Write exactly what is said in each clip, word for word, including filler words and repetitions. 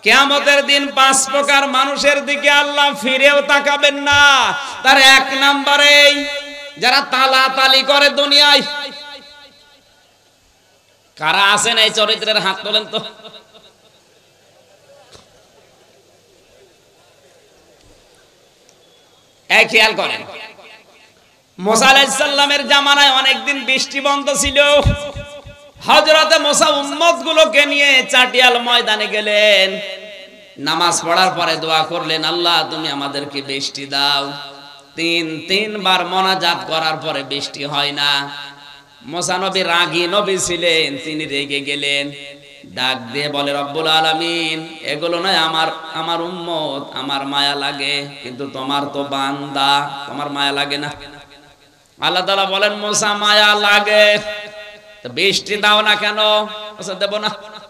কিয়ামতের দিন পাঁচ প্রকার মানুষের দিকে আল্লাহ ফিরেও তাকাবেন না। তার এক নম্বরে যারা তালাতালি করে দুনিয়ায়। কারা আছেন এই চরিত্রের হাত তোলেন তো। এই খেয়াল করেন, মুসা আলাইহিস সালামের জামানায় অনেকদিন বৃষ্টি বন্ধ ছিল। হযরতে মুসা উম্মত গুলোকে নিয়ে চাটিয়াল ময়দানে গেলেন। নামাজ পড়ার পরে দোয়া করলেন, আল্লাহ তুমি আমাদেরকে বৃষ্টি দাও। তিন তিনবার মোনাজাত করার পরে বৃষ্টি হয় না। মুসা নবী রাগী নবী ছিলেন, তিনি রেগে গেলেন। ডাক দিয়ে বলে, রব্বুল আলামিন, এগুলো নয় আমার আমার উম্মত, আমার মায়া লাগে, কিন্তু তোমার তো বান্দা, তোমার মায়া লাগে না। আল্লাহ তাআলা বলেন, মুসা মায়া লাগে তো বৃষ্টি দাও না কেন? দেব না।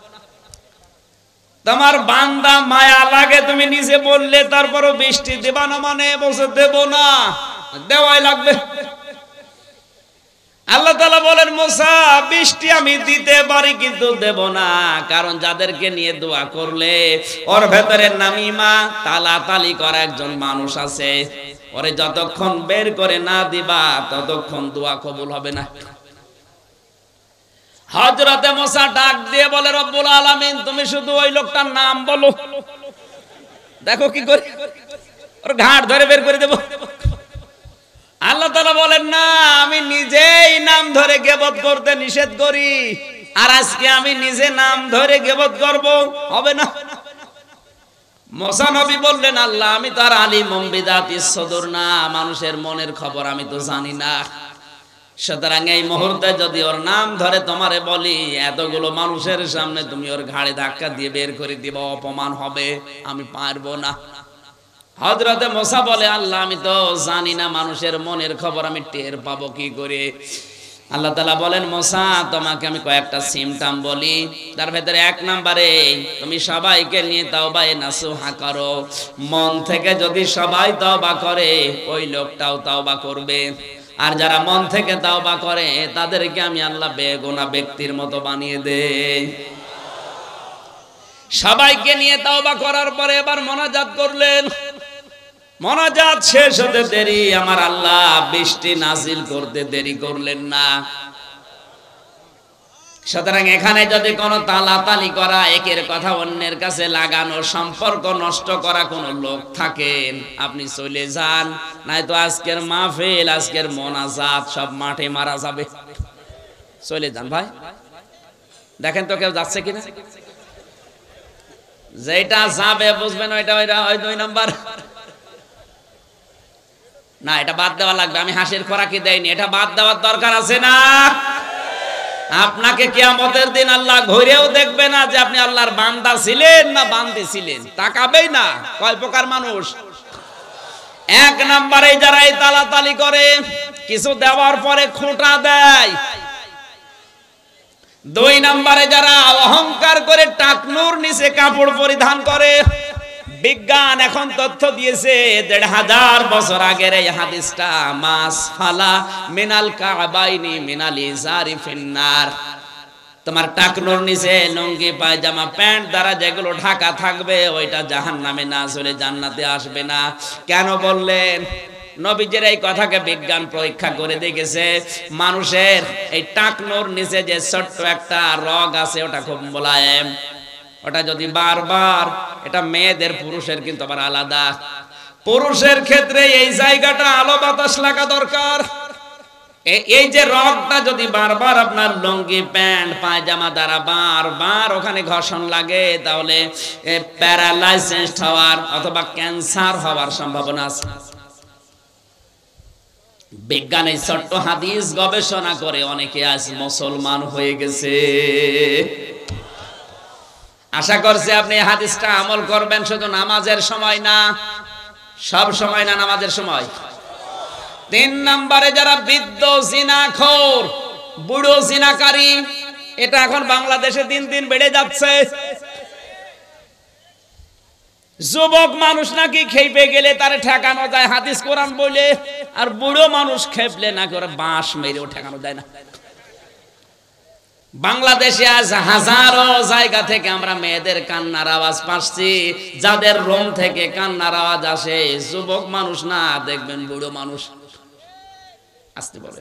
তোমার বান্দা মায়া লাগে তুমি নিজে বললে, তারপরও বৃষ্টি দেবা না মানে বলছে দেব না, দেওয়াই লাগবে। আল্লাহ তাআলা বলেন, মুসা বৃষ্টি আমি দিতে পারি কিন্তু দেব না, কারণ যাদেরকে নিয়ে দোয়া করলে ওর ভেতরে নামিমা তালাতালি করা একজন মানুষ আছে, ওরে যতক্ষণ বের করে না দিবা ততক্ষণ দোয়া কবুল হবে না। হযরতে মুসা ডাক দিয়ে বলে, রব্বুল আলামিন তুমি শুধু ওই লোকটার নাম বলো, দেখো কি করে ওর ঘাট ধরে বের করে দেব। আল্লাহ তাআলা বলেন, না আমি নিজেই নাম ধরে গীবত করতে নিষেধ করি, আর আজকে আমি নিজে নাম ধরে গীবত করব, হবে না। মুসা নবী বললেন, আল্লাহ আমি তো আর আলিমুম বিযাতিস সুদূর না, মানুষের মনের খবর আমি তো জানি না। সুতরাং এই মুহূর্তে যদি ওর নাম ধরে তোমারে বলি, এতগুলো মানুষের সামনে তুমি ওর ঘাড়ে ধাক্কা দিয়ে বের করে দিবা, অপমান হবে, আমি পারবো না। হযরতে মুসা বলে, আল্লাহ আমি তো জানি না মানুষের মনের খবর, আমি টের পাবো কি করে? আল্লাহ তাআলা বলেন, মুসা তোমাকে আমি কয়েকটা সিমটাম বলি, তার ভেতরে এক নম্বরে তুমি সবাইকে নিয়ে তাওবায়ে নাসুহা করো। মন থেকে যদি সবাই তওবা করে, ওই লোকটাও তওবা করবে। আর যারা মন থেকে তওবা করে তাদেরকে আমি আল্লাহ বেগুনাহ ব্যক্তির মতো বানিয়ে দেই। সবাইকে নিয়ে তওবা করার পরে এবার মোনাজাত করলেন। মোনাজাত শেষ হতে দেরি, আমার আল্লাহ বৃষ্টি নাজিল করতে দেরি করলেন না। সুতরাং এখানে যদি কোনো তালাতালি করা, একের কথা অন্যের কাছে লাগানো, সম্পর্ক নষ্ট করা কোনো লোক থাকেন, আপনি চলে যান, নয়তো আজকের মাহফিল, আজকের মোনাজাত সব মাঠে মারা যাবে। চলে যান ভাই, দেখেন তো কেউ যাচ্ছে কিনা। যেটা যাবে বুঝবেন ওইটা ওইটা ওই দুই নাম্বার না, এটা বাদ দেওয়া লাগবে। আমি হাসির খোরাকি দেয়নি, এটা বাদ দেওয়ার দরকার আছে না? আপনাকে কিয়ামতের দিন আল্লাহ ঘুরেও দেখবে না যে আপনি আল্লাহর বান্দা ছিলেন না বান্দি ছিলেন, তাকাবেই না। কয় প্রকার মানুষ? এক নম্বরে যারা এই তালাতালি করে, কিছু দেওয়ার পরে খোঁটা দেয়। দুই নম্বরে যারা অহংকার করে টাকনুর নিচে কাপড় পরিধান করে। বিজ্ঞান এখন তথ্য দিয়েছে, দেড় হাজার বছর আগের এই হাদিসটা, মাস ফালা মিনাল কাবাইনি মিনাল ইজারি ফিন্নার। তোমার টাকনুর নিচে লুঙ্গি পায়জামা প্যান্ট দ্বারা যেগুলো ঢাকা থাকবে, ওইটা জাহান্নামে না চলে জান্নাতে আসবে না। কেন বললেন? নবীজির এই কথাকে বিজ্ঞান পরীক্ষা করে দেখেছে, মানুষের এই টাকনুর নিচে যে ছোট্ট একটা রগ আছে, ওটা খুব মোলায়েম। ওটা যদি বারবার, এটা মেয়েদের পুরুষের কিন্তু আবার আলাদা। পুরুষের ক্ষেত্রে এই জায়গাটা আলো বাতাস লাগা দরকার। এই যে রগটা যদি বারবার আপনার লুঙ্গি প্যান্ট পায়জামা দ্বারা বারবার ওখানে ঘর্ষণ লাগে, তাহলে প্যারালাইসিস হওয়ার অথবা ক্যান্সার হওয়ার সম্ভাবনা আছে। বিজ্ঞান এই ছোট্ট হাদিস গবেষণা করে অনেকে আজ মুসলমান হয়ে গেছে। আশা করছি আপনি এই হাদিসটা আমল করবেন, শুধু নামাজের সময় না, সব সময় না, নামাজের সময়। তিন নম্বরে যারা বৃদ্ধ জিনাখোর, বুড়ো জিনাকারী, এটা এখন বাংলাদেশে দিন দিন বেড়ে যাচ্ছে। যুবক মানুষ নাকি খেপে গেলে তারে ঠেকানো যায় হাদিস কোরআন বলে, আর বুড়ো মানুষ খেপলে নাকি ওরা বাঁশ মেরেও ঠেকানো যায় না। বাংলাদেশে আজ হাজারো জায়গা থেকে আমরা মেয়েদের কান্নার আওয়াজ পাচ্ছি। যাদের রুম থেকে কান্নার আওয়াজ আসে যুবক মানুষ না, দেখবেন বুড়ো মানুষ। আসতে বলেন।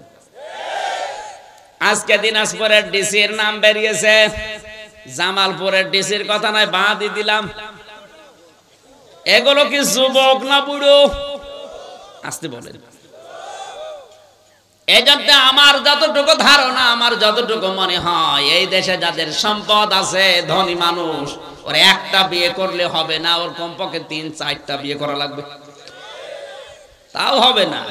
আজকে দিনাজপুরের ডিসির নাম বেরিয়েছে, জামালপুরের ডিসির কথা নয়, বাদই দিলাম। এগুলো কি যুবক না বুড়ো? আসতে বলেন। এই জন্য আমার যতটুকু ধারণা, আমার যতটুকু মনে হয়, এই দেশে যাদের সম্পদ আছে, ধনী মানুষ, ওর একটা বিয়ে করলে হবে না, ওর কমপক্ষে তিন চারটা বিয়ে করা লাগবে, তাও হবে না।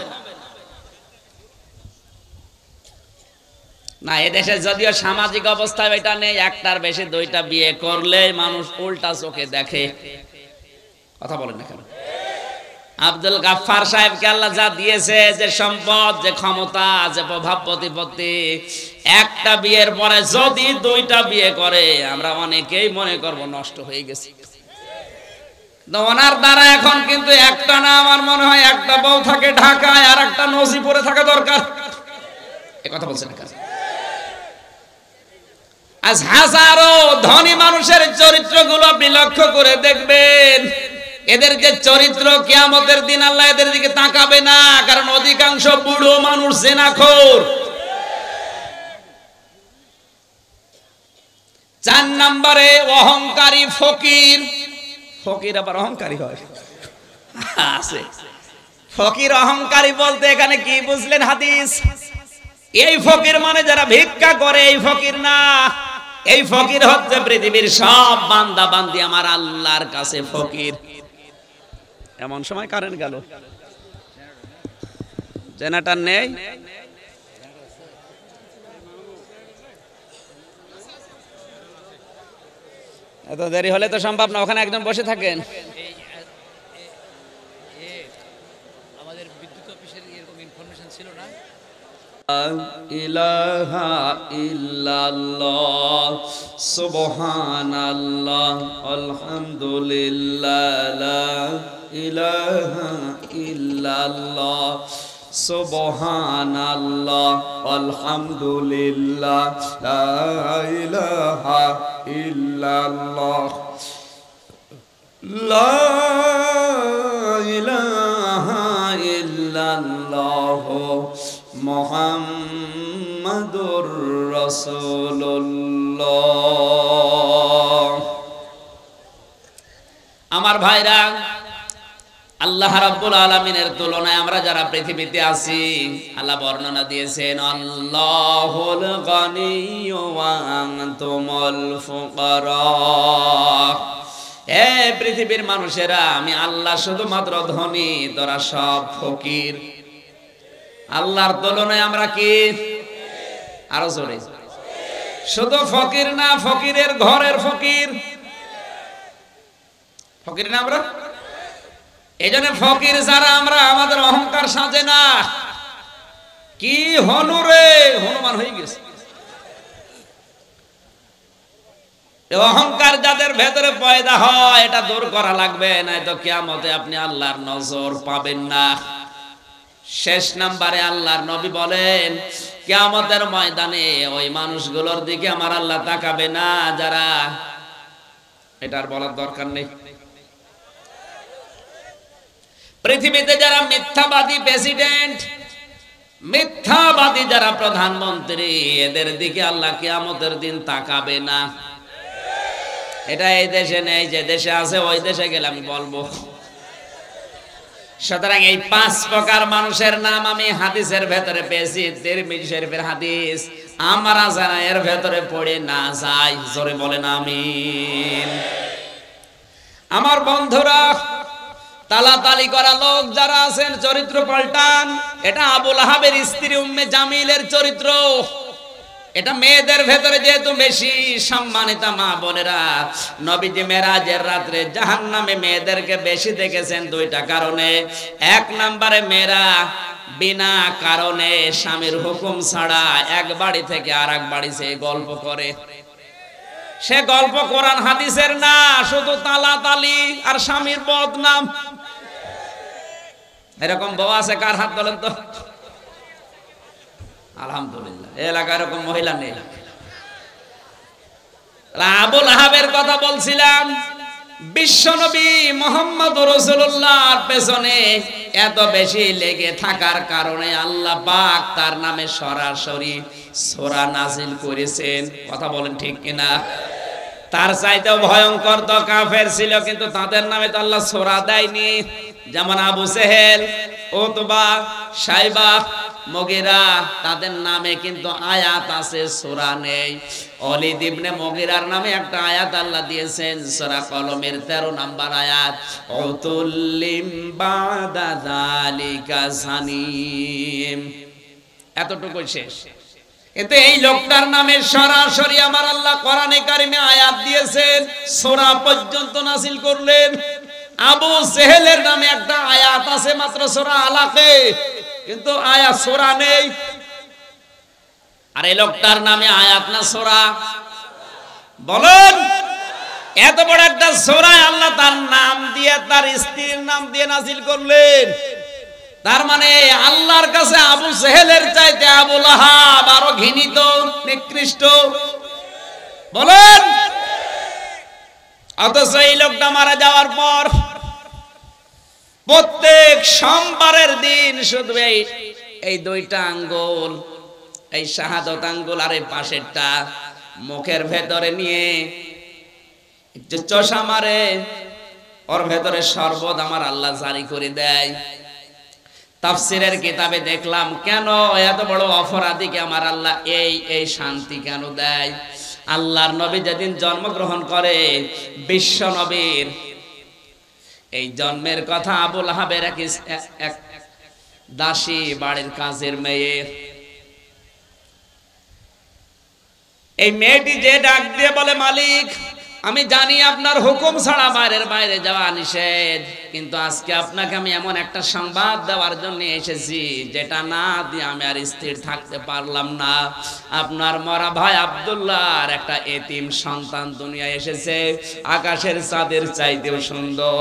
না, এদেশে যদিও সামাজিক অবস্থা এটা নেই, একটার বেশি দুইটা বিয়ে করলে মানুষ উল্টা চোখে দেখে। কথা বলেন না কেন? আব্দুল গাফফার সাহেবকে আল্লাহ যা দিয়েছে, যে সম্পদ, যে ক্ষমতা, যে প্রভাব প্রতিপত্তি, একটা বিয়ের পরে যদি দুইটা বিয়ে করে আমরা অনেকেই মনে করব নষ্ট হয়ে গেছে। ওনার দ্বারা এখন কিন্তু একটা না, আমার মনে হয় একটা বউ থাকে ঢাকায় আর একটা নজিপুরে থাকা দরকার। এ কথা বলছেন না? আজ হাজারো ধনী মানুষের চরিত্রগুলো আপনি লক্ষ্য করে দেখবেন, এদের যে চরিত্র, কিয়ামতের দিন আল্লাহ এদের দিকে তাকাবে না, কারণ অধিকাংশ বুড়ো মানুষ জিনাখোর। চার নম্বরে অহংকারী ফকির। ফকির আবার অহংকারী হয়? আছে। ফকির অহংকারী বলতে এখানে কি বুঝলেন হাদিস? এই ফকির মানে যারা ভিক্ষা করে, এই ফকির না। এই ফকির হচ্ছে পৃথিবীর সব বান্দা বান্দি আমার আল্লাহর কাছে ফকির। এমন সময় কারেন্ট গেল, জেনারেটর নেই। এত দেরি হলে তো সম্ভব না, ওখানে একজন বসে থাকেন। আমাদের বিদ্যুৎ অফিসের এরকম ইনফরমেশন ছিল না। ইলাহা ইল্লাল্লাহ সুবহানাল্লাহ আলহামদুলিল্লাহ লা ইলাহা ইল্লাল্লাহ সুবহানাল্লাহ আলহামদুলিল্লাহ লা ইলাহা ইল্লাল্লাহ লা ইলাহা ইল্লাল্লাহ মুহাম্মাদুর রাসূলুল্লাহ। আমার ভাইরা, আল্লাহ রাব্বুল আলামিনের তুলনায় আমরা যারা পৃথিবীতে আছি, আল্লাহ বর্ণনা দিয়েছেন আল্লাহুল গানিয়্যু ওয়া আনতুমুল ফুকারা। হে পৃথিবীর মানুষেরা, আমি আল্লাহ শুধুমাত্র ধনী, তোরা সব ফকির। আল্লাহর তুলনায় আমরা কি? আরো জোরে। শুধু ফকির না, ফকিরের ঘরের ফকির। ফকির না আমরা? এই জন্য ফকির যারা আমরা, আমাদের অহংকার সাজে না। কি হনু রে, হনুমান হয়ে গেছে। অহংকার যাদের ভেতরে পয়দা হয়, এটা দূর করা লাগবে, নয়তো কিয়ামতে আপনি আল্লাহর নজর পাবেন না। শেষ নাম্বারে আল্লাহর নবী বলেন, কিয়ামতের ময়দানে ওই মানুষগুলোর দিকে আমার আল্লাহ তাকাবে না যারা, এটার বলার দরকার নেই, পৃথিবীতে যারা মিথ্যাবাদী প্রেসিডেন্ট, মিথ্যাবাদী যারা প্রধানমন্ত্রী, এদের দিকে আল্লাহ কিয়ামতের দিন তাকাবে না। এটা এই দেশে নেই, যে দেশে আছে ওই দেশে গেলে আমি বলবো। সুতরাং এই পাঁচ প্রকার মানুষের নাম আমি হাদিসের ভেতরে পেয়েছি, তিরমিজি শরীফের হাদিস। আমরা যারা এর ভেতরে পড়ে না যাই, জোরে বলেন আমিন। আমার বন্ধুরা, তালাতালি করা লোক যারা আছেন, চরিত্র পাল্টান। এটা আবুল আহাবের স্ত্রী উম্মে জামিলের চরিত্র। এটা মেয়েদের ভেতরে যেহেতু বেশি সম্মানিতা মা বোনেরা, নবীজি মেরাজের রাত্রে জাহান্নামে মেয়েদেরকে বেশি দেখেছেন দুইটা কারণে। এক নম্বরে, মেয়েরা বিনা কারণে স্বামীর হুকুম ছাড়া এক বাড়ি থেকে আর এক বাড়ি সে গল্প করে। সে গল্প কোরআন হাদিসের না, শুধু তালাতালি আর স্বামীর বদনাম। এরকম বউ আছে কার হাত বলেন তো? আলহামদুলিল্লাহ, এলাকায় এরকম মহিলা নেই। আবুল আহাবের কথা বলছিলাম। বিশ্বনবী মুহাম্মদ রাসূলুল্লাহর পেছনে এত বেশি লেগে থাকার কারণে আল্লাহ পাক তার নামে সরাসরি সূরা নাজিল করেছেন। কথা বলেন ঠিক কিনা? তার চাইতেও ভয়ঙ্কর তো কাফের ছিল, কিন্তু তাদের নামে তো আল্লাহ সূরা দেয়নি। যেমন আবু জেহেল, উতবা, সাইবা, মুগীরা, তাদের নামে কিন্তু আয়াত আছে, সূরা নেই। ওয়ালিদ ইবনে মুগীরার নামে একটা আয়াত আল্লাহ দিয়েছেন, সূরা কলমের তেরো নাম্বার আয়াত, উতুল্লিম বাদা যালিকা জানিম। এতটুকু শেষ। কিন্তু এই লোকটার নামে সরাসরি আমার আল্লাহ কোরআনে কারিমে আয়াত দিয়েছেন, সূরা পর্যন্ত নাযিল করলেন। আবু জেহেলের নামে একটা আয়াত আছে মাত্র সূরা আলাকে, কিন্তু আয়াত সূরা নেই। আর এই লোকটার নামে আয়াত না সূরা? বলেন, এত বড় একটা সূরা আল্লাহ তার নাম দিয়ে, তার স্ত্রীর নাম দিয়ে নাযিল করলেন। তার মানে আল্লাহর কাছে আবু জেহেলের চাইতে আবু লাহাব আরো ঘৃণিত, নিকৃষ্ট। বলেন, অথচ এই লোকটা মারা যাওয়ার পর প্রত্যেক সোমবারের দিন শুধু এই এই দুইটা আঙ্গুল, এই শাহাদত আঙ্গুল আর এই পাশেরটা মুখের ভেতরে নিয়ে একটু চষা মারে, ওর ভেতরে শরবত আমার আল্লাহ জারি করে দেয়। তাফসীরের কিতাবে দেখলাম, কেন এত বড় অপরাধীকে আমার আল্লাহ এই এই শান্তি কেন দেয়? আল্লাহর নবী যেদিন জন্মগ্রহণ করে, বিশ্ব নবীর এই জন্মের কথা আবু লাহাবের এক দাসী বাড়ির কাজের মেয়ে, এই মেয়েটি যে ডাক দিয়ে বলে, মালিক আমি জানি আপনার হুকুম ছাড়া বাইরের বাইরে যাওয়া নিষেধ, কিন্তু আজকে আপনাকে আমি এমন একটা সংবাদ দেওয়ার জন্য এসেছি যেটা না দিয়ে আমি আর স্থির থাকতে পারলাম না। আপনার মরা ভাই আব্দুল্লাহর একটা এতিম সন্তান দুনিয়ায় এসেছে, আকাশের চাঁদের চাইতেও সুন্দর।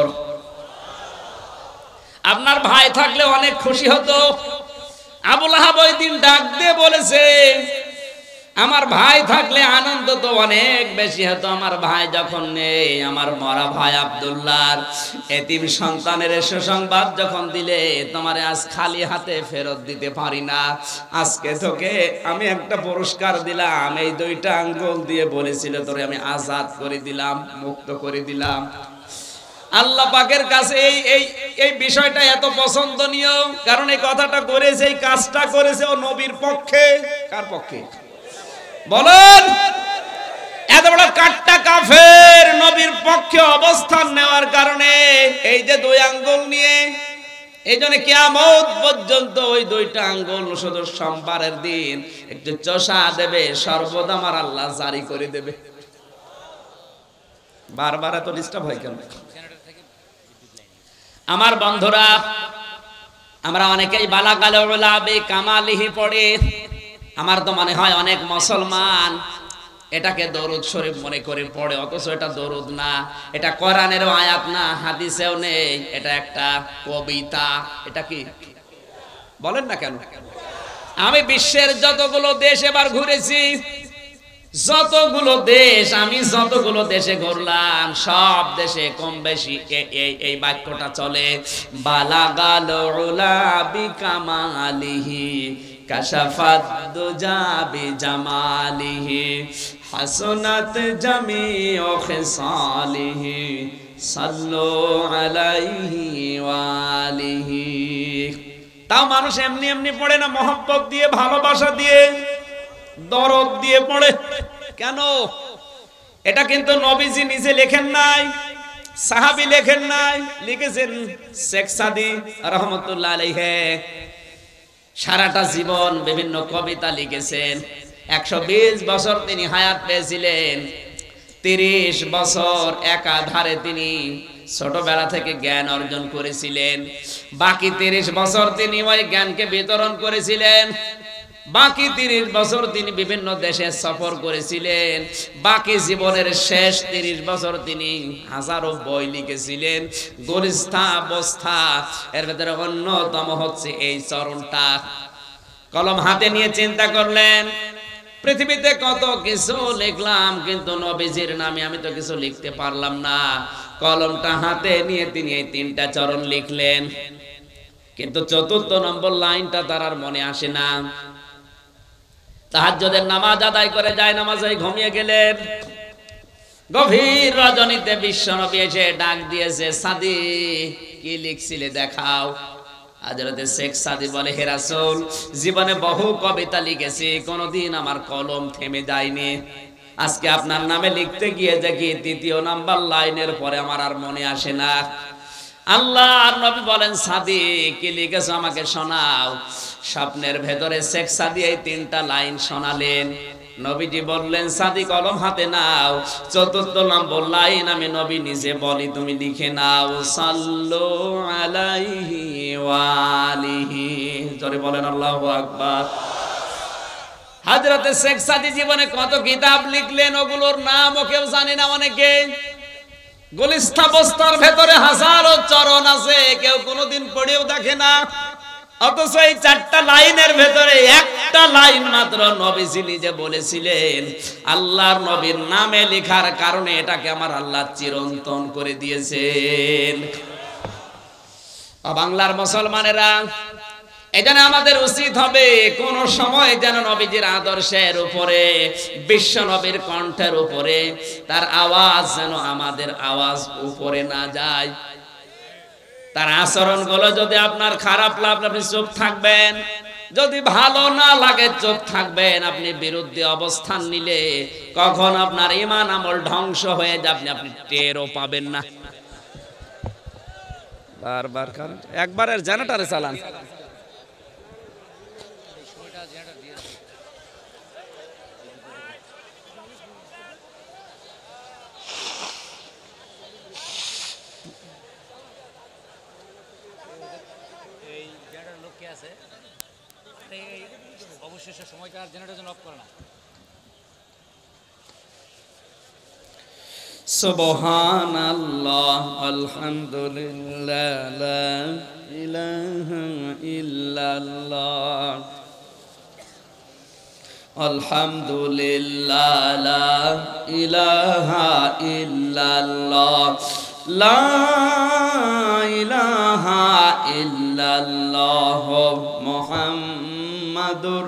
আপনার ভাই থাকলে অনেক খুশি হতো। আবু লাহাব ওই দিন ডাক দিয়ে বলেছে, আমার ভাই থাকলে আনন্দ তো অনেক বেশি হতো। আমার ভাই যখন নেই, আমার মরা ভাই আব্দুল্লাহর এতিম সন্তানের সুসংবাদ যখন দিলে, তোমারে আজ খালি হাতে ফেরত দিতে পারি না। আজকে তোকে আমি একটা পুরস্কার দিলাম, এই দুইটা আঙ্গুল দিয়ে বলেছিল তোরে আমি আজাদ করে দিলাম, মুক্ত করে দিলাম। আল্লাহ পাকের কাছে এই এই এই বিষয়টা এত পছন্দনীয়, কারণ এই কথাটা করেছে, এই কাজটা করেছে ও নবীর পক্ষে। কার পক্ষে? বলেন, এত বড় কাট্টা কাফের নবীর পক্ষে অবস্থান নেওয়ার কারণে এই যে দুই আঙ্গুল নিয়ে, এই জন্য কিয়ামত পর্যন্ত ওই দুইটা আঙ্গুল শুধু সোমবারের দিন একটু চষা দেবে, সর্বদা আমার আল্লাহ জারি করে দেবে। বারবার এত ডিস্টার্ব হয় কেন? আমার বন্ধুরা, আমরা অনেকেই বালাগাল উলাবি কামালিহি পড়ে। আমার তো মনে হয় অনেক মুসলমান এটাকে দরুদ শরীফ মনে করে পড়ে, অথচ এটা দরুদ না, এটা কোরআনেরও আয়াত না, হাদিসেও নেই, এটা একটা কবিতা। এটা কি বলেন না কেন? আমি বিশ্বের যতগুলো দেশ এবার ঘুরেছি, যতগুলো দেশ আমি যতগুলো দেশে ঘুরলাম, সব দেশে কম বেশি এই এই বাক্যটা চলে, বালাগাল উলাবি কামালিহি কাশাফাত দুজা বিজামালিহি হাসনাত জামিউ খিসালিহি সাল্লু আলাইহি ওয়া আলিহি। তাও মানুষ এমনি এমনি পড়ে না, মহব্বত দিয়ে, ভালোবাসা দিয়ে, দরদ দিয়ে পড়ে। কেন? এটা কিন্তু নবীজি নিজে লেখেন নাই, সাহাবী লেখেন নাই, লিখেছেন শেখ সাদি রহমতুল্লাহ আলাইহি। সারাটা জীবন বিভিন্ন কবিতা লিখেছেন। একশো বিশ বছর তিনি হায়াত পেয়েছিলেন। তিরিশ বছর একাধারে তিনি ছোটবেলা থেকে জ্ঞান অর্জন করেছিলেন। বাকি তিরিশ বছর তিনি ওই জ্ঞানকে বিতরণ করেছিলেন। বাকি তিরিশ বছর তিনি বিভিন্ন দেশে সফর করেছিলেন। বাকি জীবনের শেষ তিরিশ বছর তিনি হাজারো বই লিখেছিলেন। গরিষ্ঠা অবস্থা, এর ভেতরে অন্যতম হচ্ছে এই চরণটা। কলম হাতে নিয়ে চিন্তা করলেন, পৃথিবীতে কত কিছু লিখলাম, কিন্তু নবীজির নামে আমি তো কিছু লিখতে পারলাম না। কলমটা হাতে নিয়ে তিনি এই তিনটা চরণ লিখলেন, কিন্তু চতুর্থ নম্বর লাইনটা তার আর মনে আসে না। তাহাজ্জুদের নামাজ আদায় করে যায় নামাজে ঘুমিয়ে গেলেন। গভীর রজনীতে বিশ্বনবী এসে ডাক দিয়েছে, সাদি কি লিখছিলে দেখাও। হযরতে শেখ সাদি বলে, হে রাসূল, জীবনে বহু কবিতা লিখেছি, কোনোদিন আমার কলম থেমে যায়নি। আজকে আপনার নামে লিখতে গিয়ে দেখি তৃতীয় নাম্বার লাইনের পরে আমার আর মনে আসে না। আল্লাহর নবী বলেন, সাদি কি লিখেছো আমাকে শোনাও। স্বপ্নের ভেতরে শেখ সাদি এই তিনটা লাইন শোনালেন। নবীজি বললেন, সাদি কলম হাতে নাও, চতুর্থ নম্বর লাইন আমি নবী নিজে বলি, তুমি লিখে নাও, সাল্লু আলাইহি ওয়া আলিহি। জোরে বলেন আল্লাহু আকবার। হযরতে শেখ সাদি জীবনে কত কিতাব লিখলেন, ওগুলোর নামও কেউ জানে না অনেকে। গুলিস্তা বস্তার ভেতরে হাজারো চরণ আছে, কেউ কোনোদিন পড়েও দেখে না। অথচ এই চারটা লাইনের ভেতরে একটা লাইন মাত্র নবীজি নিজে বলেছিলেন। আল্লাহর নবীর নামে লেখার কারণে এটাকে আমার আল্লাহ চিরন্তন করে দিয়েছেন। বাংলার মুসলমানেরা, এজন্য আমাদের উচিত হবে কোন সময় যেন নবীজির আদর্শের উপরে, বিশ্ব নবীর কণ্ঠের উপরে তার আওয়াজ যেন আমাদের আওয়াজ উপরে না যায়। তার আচরণগুলো যদি আপনার খারাপ লাগে আপনি চুপ থাকবেন, যদি ভালো না লাগে চুপ থাকবেন। আপনি বিরুদ্ধে অবস্থান নিলে কখন আপনার ঈমান আমল ধ্বংস হয়ে যাবে আপনি টেরও পাবেন না। বারবার কারণ একবারের জেনারেটরে চালান। অবশেষে সময়কার জেনারেটর অফ করে না। সুবহানাল্লাহ, আলহামদুলিল্লাহ, লা ইলাহা ইল্লাল্লাহ, আলহামদুলিল্লাহ, লা ইলাহা ইল্লাল্লাহ, লা ইলাহা ইল্লাল্লাহ, মুহাম্মাদুর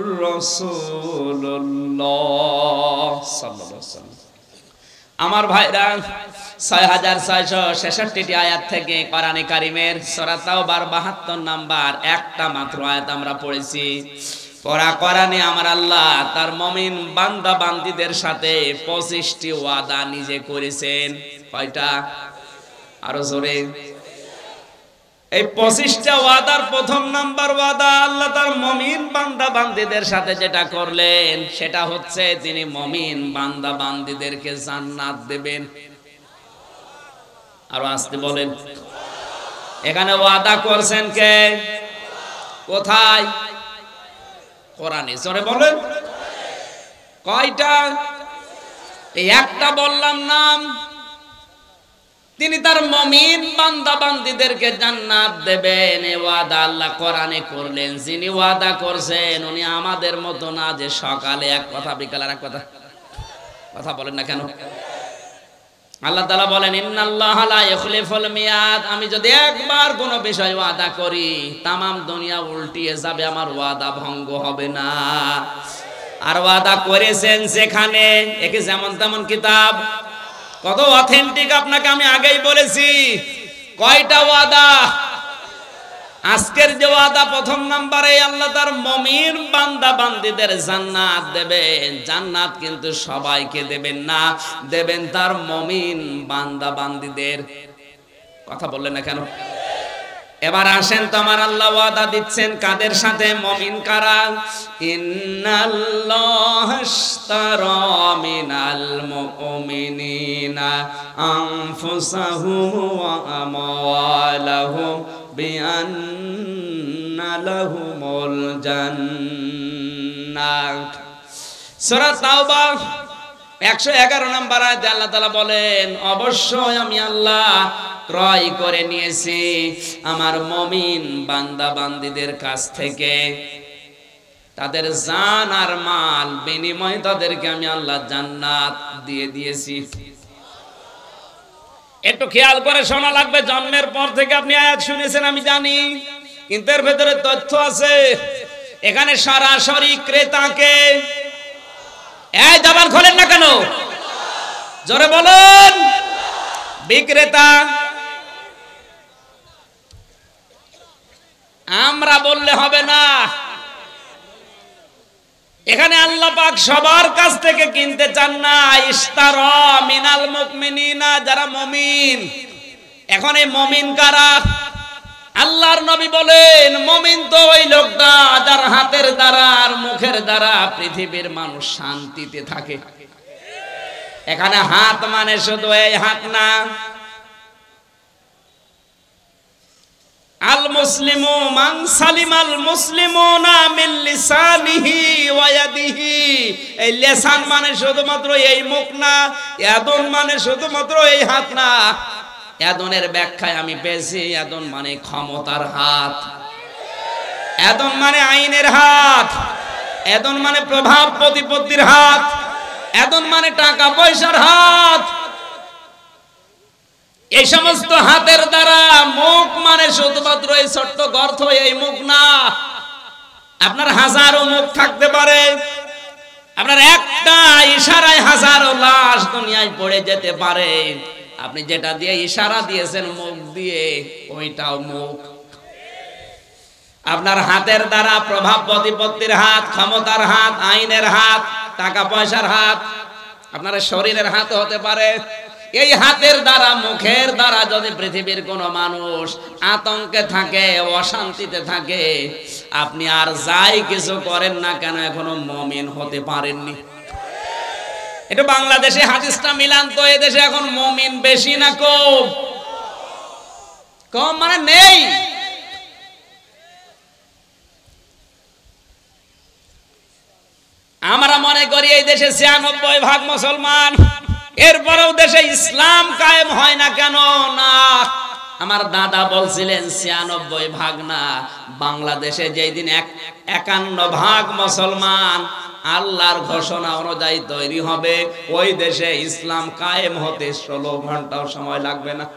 রাসূলুল্লাহ সাল্লাল্লাহু আলাইহি ওয়াসাল্লাম। আমার ভাইরা, ছয় হাজার ছয়শো ছেষট্টি আয়াত থেকে কোরআনে কারিমের সূরা তাওবার বাহাত্তর নাম্বার একটা মাত্র আয়াত আমরা পড়েছি। পড়া কোরআনে আমার আল্লাহ তার মুমিন বান্দা বান্দীদের সাথে পঁচিশটি ওয়াদা নিজে করেছেন। কয়টা? আরো জোরে। এই পঁচিশটা ওয়াদার প্রথম নাম্বার ওয়াদা আল্লাহ তার মুমিন বান্দা বান্দীদের সাথে যেটা করলেন সেটা হচ্ছে তিনি মুমিন বান্দা বান্দীদেরকে জান্নাত দেবেন। আরো আসতে বলেন। এখানে ওয়াদা করছেন কে? কোথায়? কোরআনে। জোরে বলেন। কয়টা? এই একটা বললাম নাম। তিনি তার মুমিন বান্দা বান্দীদেরকে জান্নাত দেবেন, এই ওয়াদা আল্লাহ কোরআনে করলেন। যিনি ওয়াদা করছেন উনি আমাদের মতো না যে সকালে এক কথা বিকালে এক কথা। কথা বলেন না কেন? আল্লাহ তাআলা বলেন, ইন্নাল্লাহা লা ইখলিফুল মিয়াদ। আমি যদি একবার কোনো বিষয় ওয়াদা করি তামাম দুনিয়া উল্টিয়ে যাবে, আমার ওয়াদা ভঙ্গ হবে না। আর ওয়াদা করেছেন যেখানে, একে যেমন তেমন কিতাব, কত অথেন্টিক আপনাকে আমি আগেই বলেছি। কয়টা ওয়াদা? আজকের যে ওয়াদা প্রথম নম্বরে আল্লাহ তার মুমিন বান্দা বান্দীদের জান্নাত দেবেন। জান্নাত কিন্তু সবাইকে দেবেন না, দেবেন তার মুমিন বান্দা বান্দীদের। কথা বললেন না কেন? এবার আসেন তো, আমার আল্লাহ ওয়াদা দিচ্ছেন কাদের সাথে? মুমিন কারা? ইন্নাল্লাহা আশতারা মিনাল মুমিনিনা আনফুসাহুম ওয়া আমওয়ালাহুম বিআন্না লাহুমুল জান্নাহ। সূরা তাওবা একশো এগারো নম্বর আয়াতে আল্লাহ তাআলা বলেন, অবশ্যই আমি আল্লাহ ক্রয় করে নিয়েছি আমার মুমিন বান্দা বান্দীদের কাছ থেকে তাদের জান আর মাল বিনিময়ে তাদেরকে আমি আল্লাহ জান্নাত দিয়ে দিয়েছি। একটু খেয়াল করে শোনা লাগবে। জন্মের পর থেকে আপনি আয়াত শুনেছেন আমি জানি, কিন্তু এর ভেতরে তথ্য আছে। এখানে সরাসরি ক্রেতাকে, এই জবান খোলেন না কেন, জোরে বলুন। বিক্রেতা আমরা বললে হবে না, এখানে আল্লাহ পাক সবার কাছ থেকে কিনতে চান না। ইশতারা মিনাল মুমিনিনা, যারা মুমিন। এখন এই মুমিন কারা? আল্লাহর নবী বলেন মুমিন তো ওই লোকটা যার হাতের দ্বারা আর মুখের দ্বারা পৃথিবীর মানুষ শান্তিতে থাকে। এখানে হাত মানে শুধু এই হাত না, আল মুসলিমু মান সালিমাল মুসলিমুনা মিন লিসানিহি ওয়া ইয়াদিহি। এই লিসান মানে শুধুমাত্র এই মুখ না, ইয়াদুন মানে শুধুমাত্র এই হাত না। ইয়াদুনের ব্যাখ্যায় আমি পেয়েছি ইয়াদুন মানে ক্ষমতার হাত, ইয়াদুন মানে আইনের হাত, ইয়াদুন মানে প্রভাব প্রতিপত্তির হাত, ইয়াদুন মানে টাকা পয়সার হাত। এই সমস্ত হাতের দ্বারা, মুখ মানে শুধুমাত্র এই ছোট্ট গর্ত, এই মুখ না। আপনার হাজারো মুখ থাকতে পারে, আপনার একটা ইশারায় হাজারো লাশ দুনিয়ায় পড়ে যেতে পারে। আপনি যেটা দিয়ে ইশারা দিয়েছেন মুখ দিয়ে, ওইটাও মুখ। আপনার হাতের দ্বারা প্রভাব প্রতিপত্তির হাত, ক্ষমতার হাত, আইনের হাত, টাকা পয়সার হাত, আপনার শরীরের হাত হতে পারে। এই হাতের দ্বারা, মুখের দ্বারা যদি পৃথিবীর কোন মানুষ আতঙ্কে থাকে, অশান্তিতে থাকে, আপনি আর যাই কিছু করেন না কেন এখনো মুমিন হতে পারেননি। এটা বাংলাদেশে হাদিসটা মিলান তো, এদেশে এখন মুমিন বেশি না কম? কম মানে নেই। আমরা মনে করি এই দেশে ছিয়ানব্বই ভাগ মুসলমান, এরপরেও দেশে ইসলাম কায়েম হয় না কেন? না, আমার দাদা বলছিলেন ছিয়ানব্বই ভাগ না, বাংলাদেশে যেই দিন একান্ন ভাগ মুসলমান আল্লাহর ঘোষণা অনুযায়ী তৈরি হবে, ওই দেশে ইসলাম কায়েম হতে ষোলো ঘন্টাও সময় লাগবে না।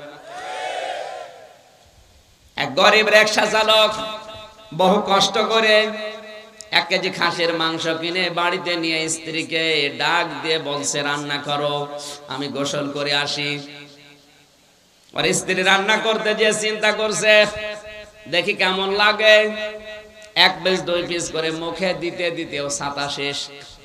এক গরিব রিকশা চালক বহু কষ্ট করে এক কেজি খাসির মাংস কিনে বাড়িতে নিয়ে স্ত্রীকে ডাক দিয়ে বলছে রান্না করো, আমি গোসল করে আসি। আর স্ত্রী রান্না করতে যে চিন্তা করছে দেখি কেমন লাগে, এক পিস দুই পিস করে মুখে দিতে দিতেও ছাতা শেষ।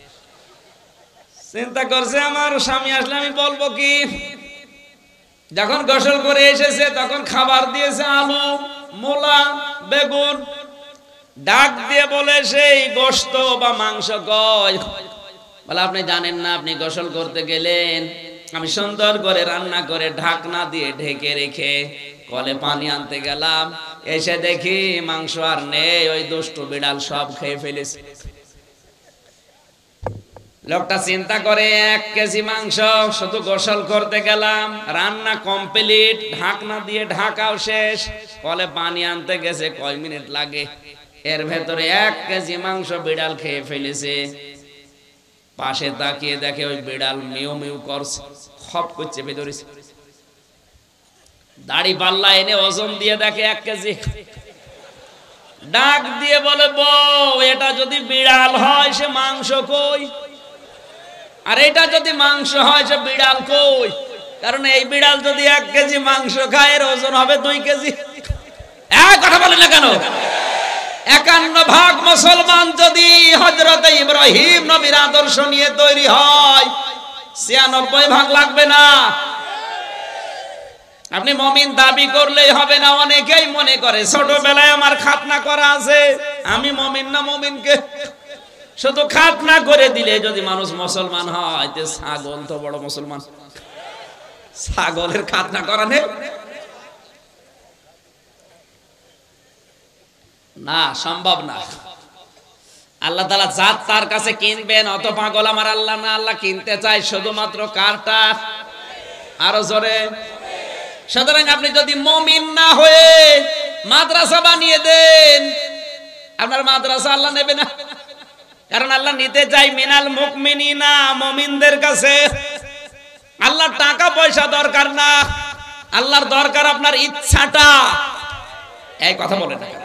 চিন্তা করছে আমার স্বামী আসলে আমি বলবো কি। যখন গোসল করে এসেছে তখন খাবার দিয়েছে আলু, মূলা, বেগুন। ডাক দিয়ে বলে সেই গোশত বা মাংস কই? বলে আপনি জানেন না, আপনি গোসল করতে গেলেন, আমি সুন্দর করে রান্না করে ঢাকনা দিয়ে ঢেকে রেখে কলে পানি আনতে গেলাম, এসে দেখি মাংস আর নেই, ওই দুষ্টু বিড়াল সব খেয়ে ফেলেছে। লোকটা চিন্তা করে এক কেজি মাংস, শুধু গোসল করতে গেলাম, রান্না কমপ্লিট, ঢাকনা দিয়ে ঢাকাও শেষ, কলে পানি আনতে গেছে কয় মিনিট লাগে, এর ভেতরে এক কেজি মাংস বিড়াল খেয়ে ফেলেছে। পাশে তাকিয়ে দেখে ওই বিড়াল মিউ মিউ করছে, খপ করছে ভেতরে। দাড়ি পাল্লা এনে ওজন দিয়ে দেখে এক কেজি। ডাক দিয়ে বলে বউ, এটা যদি বিড়াল হয় সে মাংস কই? আর এটা যদি মাংস হয় সে বিড়াল কই? কারণ এই বিড়াল যদি এক কেজি মাংস খায় এর ওজন হবে দুই কেজি। এক কথা বলে না কেন? একান্ন ভাগ মুসলমান যদি হযরত ইব্রাহিম নবীর আদর্শ নিয়ে তৈরি হয়, ছিয়ানব্বই ভাগ লাগবে না। আপনি মুমিন দাবি করলেই হবে না। অনেকেই মনে করে ছোটবেলায় আমার খাতনা করা আছে, আমি মুমিন না। মুমিনকে শুধু খাতনা করে দিলে যদি মানুষ মুসলমান হয়, তে ছাগল তো বড় মুসলমান। ছাগলের খাতনা করা নেই না, সম্ভব না। আল্লাহ তাআলা জাত তার কাছে কিনবেন, অত পাগল আমার আল্লাহ না। আল্লাহ কিনতে চায় শুধুমাত্র কারটা, আরো জোরে। সুতরাং আপনি যদি মুমিন না হয়ে মাদ্রাসা বানিয়ে দেন, আপনার মাদ্রাসা আল্লাহ নেবে না। কারণ আল্লাহ নিতে চাই মিনাল মুমিনিনা, মুমিনদের কাছে। আল্লাহ টাকা পয়সা দরকার না, আল্লাহর দরকার আপনার ইচ্ছাটা। এই কথা বলে না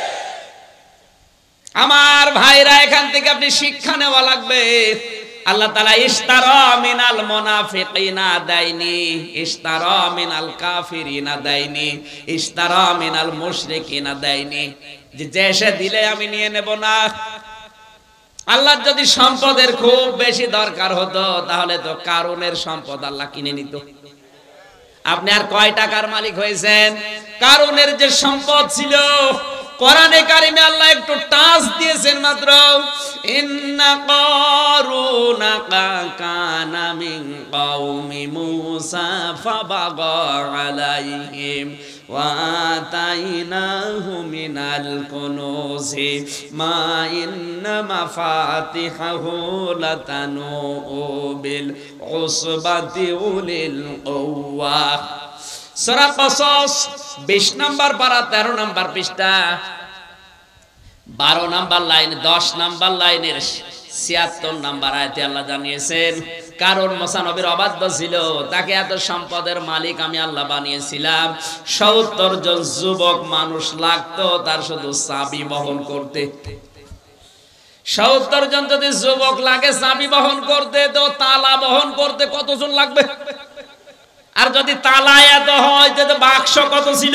আমার ভাইরা, এখান থেকে আপনি শিক্ষা নেওয়া লাগবে। আল্লাহ তাআলা ইশতারা মিনাল মুনাফিকিনা দাইনি, ইশতারা মিনাল কাফিরিনা দাইনি, ইশতারা মিনাল মুশরিকিনা দাইনি, যে দেশে দিলে আমি নিয়ে নেব না। আল্লাহর যদি সম্পদের খুব বেশি দরকার হতো তাহলে তো কারুনের সম্পদ আল্লাহ কিনে নিত। আপনি আর কয় টাকার মালিক হয়েছেন? কারুনের যে সম্পদ ছিল, কোরআনে কারিমে আল্লাহ একটু টাচ দিয়েছেন মাত্র, ইন্না কারুনা কানা মিন কওমি মূসা ফাবাগা আলাইহিম ওয়া আতাইনাহু মিনাল কুনুজি মা ইন্না মাফাতিহাহু লাতানু বিল উসবাতি উলিল কুওয়া। সূরা কসস বিশ নম্বর পারা তেরো নম্বর পৃষ্ঠা বারো নম্বর লাইন দশ নম্বর লাইনের ছিয়াত্তর নম্বর আয়াতে আল্লাহ জানিয়েছেন, কারণ মুসা নবীর অবাধ্য ছিল, তাকে এত সম্পদের মালিক আমি আল্লাহ বানিয়েছিলাম। সত্তর জন যুবক মানুষ লাগতো তার শুধু চাবি বহন করতে। সত্তর জন যদি যুবক লাগে চাবি বহন করতে, তো তালা বহন করতে কতজন লাগবে? আর যদি তালা এত হয় তো বাক্স কত ছিল?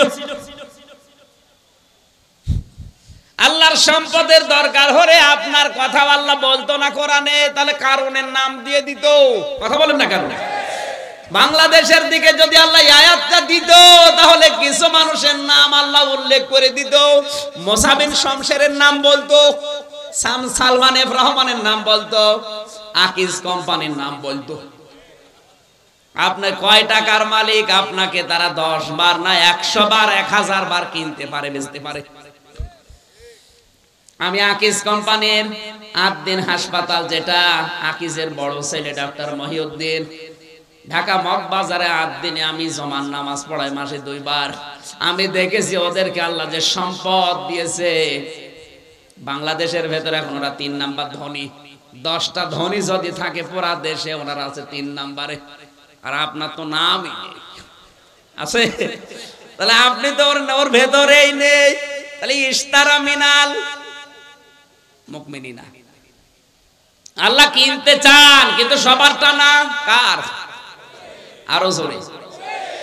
আল্লাহর সম্পদের দরকার হলে আপনার কথা আল্লাহ বলতো না কোরআনে, তাহলে কারণের নাম দিয়ে দিত। কথা বলেন না কেন? বাংলাদেশের দিকে যদি আল্লাহ আয়াতটা দিত তাহলে কিছু মানুষের নাম আল্লাহ উল্লেখ করে দিত। মুসা বিন শমশেরের নাম বলতো, সাম সালমান এফ রহমানের নাম বলতো, আকিজ কোম্পানির নাম বলতো। আপনার কয় টাকার মালিক আপনাকে তারা দশ বার না একশো বার এক হাজার বার কিনতে পারে, বেচতে পারে। আমি আকিজ কোম্পানির আটদিন হাসপাতাল, যেটা আকিজের বড় ছেলে ডাক্তার মহিউদ্দিন, ঢাকা মগবাজারে আট দিনে আমি জমান নামাজ পড়াই মাসে দুইবার। আমি দেখেছি ওদেরকে আল্লাহ যে সম্পদ দিয়েছে। বাংলাদেশের ভেতরে এখন ওরা তিন নাম্বার ধনী। দশটা ধনী যদি থাকে পুরা দেশে, ওনারা আছে তিন নাম্বারে। আর আপনার তো নামই আছে, তাহলে আপনি তো ওর ভেতরেই নেই। তাহলে ইশতারা মিনাল মুমিনিনা, আল্লাহ কিনতে চান, কিন্তু সবারটা না। কার? আরো জোরে।